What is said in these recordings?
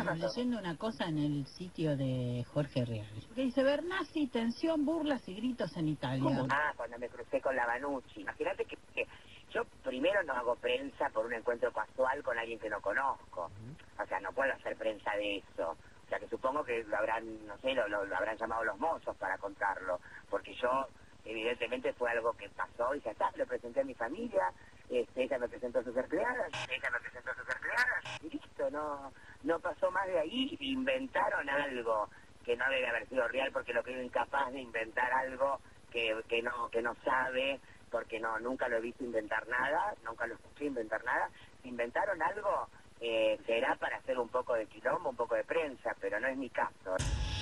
Estaba leyendo una cosa en el sitio de Jorge Real, que dice: Bernasi, tensión, burlas y gritos en Italia. ¿Cómo? Ah, cuando me crucé con la Banucci. Imagínate que yo primero no hago prensa por un encuentro casual con alguien que no conozco. O sea, no puedo hacer prensa de eso. O sea, que supongo que lo habrán, no sé, lo habrán llamado los mozos para contarlo. Porque yo, evidentemente, fue algo que pasó y ya está, lo presenté a mi familia, ella me presentó a sus empleadas, y listo, no pasó más de ahí. Inventaron algo que no debe haber sido real, porque lo creo incapaz de inventar algo que no sabe, porque nunca lo he visto inventar nada, nunca lo escuché inventar nada. Inventaron algo, será para hacer un poco de quilombo, un poco de prensa, pero no es mi caso.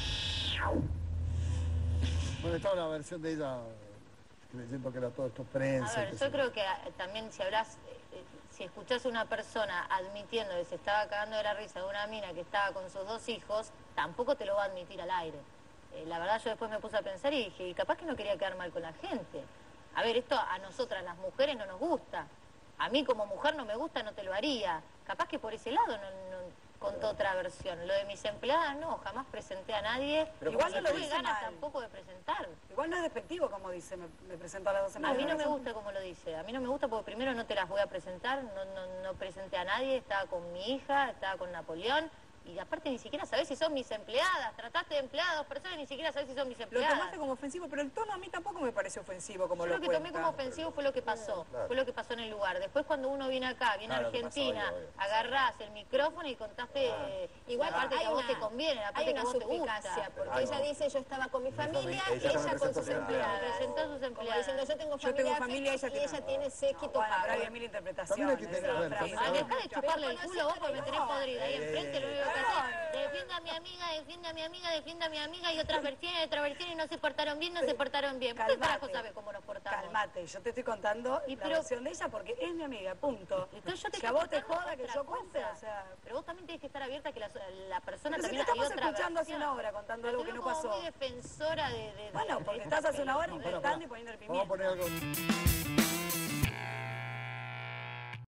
Bueno, estaba la versión de ella creyendo que era todo esto prensa. A ver, yo creo que también si escuchás a una persona admitiendo que se estaba cagando de la risa de una mina que estaba con sus 2 hijos, tampoco te lo va a admitir al aire. La verdad, yo después me puse a pensar y dije, capaz que no quería quedar mal con la gente. A ver, esto a nosotras las mujeres no nos gusta. A mí como mujer no me gusta, no te lo haría. Capaz que por ese lado no contó otra versión. Lo de mis empleadas no, jamás presenté a nadie. Pero igual no lo tuve dice ganas mal. tampoco de presentar. Igual no es despectivo como dice, me presentó a las 12 A mí no me gusta como lo dice. A mí no me gusta porque primero no te las voy a presentar, no presenté a nadie, estaba con mi hija, estaba con Napoleón. Y aparte ni siquiera sabés si son mis empleadas. Trataste de empleadas a 2 personas y ni siquiera sabés si son mis Lo empleadas. tomaste como ofensivo, pero el tono a mí tampoco me pareció ofensivo como Yo lo lo que cuenta. tomé como ofensivo fue lo que pasó. Claro. Fue lo que pasó en el lugar. Después cuando uno viene acá, viene a Argentina, agarrás el micrófono y contaste Igual la parte que a vos te conviene, la parte hay que a una vos te gusta. suspicacia, porque ella dice: yo estaba con mi familia y ella ella con sus empleadas. Presentó a sus Como empleadas. diciendo: yo tengo familia, y ella tiene séquito Bueno, pero hay pago. mil interpretaciones. También hay que tener- esa bueno, frase. también- Dejá de chuparle el culo vos porque me tenés podrida ahí enfrente, lo único que haces. Defienda a mi amiga, defienda a mi amiga, defienda a mi amiga, y otras versiones y no se portaron bien, no se portaron bien. ¿Por qué carajo sabe cómo nos portamos? Calmate, yo te estoy contando la versión de ella porque es mi amiga, punto. Entonces yo te Que estoy a vos te contando joda que otra yo cuente, cosa. o sea... Pero vos también tenés que estar abierta a que la persona Pero si también te hay estamos otra escuchando hace versión. una hora contando algo que no Como pasó. muy defensora de Bueno, porque estás hace una hora inventando y poniendo el Vamos a pimiento. poner algo.